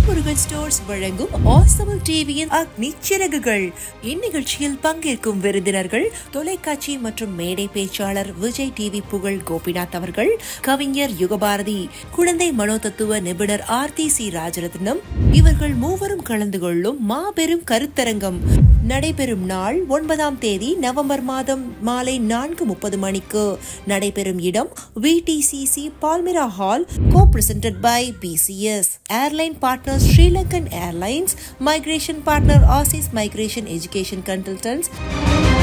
Srimurugan Stores வழங்கும் Aussizz டிவியின் அக்னி சிறகுகள். இந்நிகழ்ச்சியில் பங்கேற்கும் விருந்தினர்கள் தொலைக்காட்சி மற்றும் மேடை பேச்சாளர் விஜய் டிவி புகழ் கோபிநாத் அவர்கள், கவிஞர் யுகபாரதி, குழந்தை மனோதத்துவ நிபுணர் ஆர்த்தி சி ராஜரத்னம் இவர்கள் மூவரும் கலந்து கொள்ளும் மாபெரும் கருத்தரங்கம் நடைபெறும் நாள் 9ஆம் தேதி நவம்பர் மாதம் மாலை 4:30 மணிக்கு. நடைபெறும் இடம் VTCC Palmyra Hall, co-presented by BCS. Airline partner SriLankan Airlines, migration partner Aussizz Migration Education Consultants.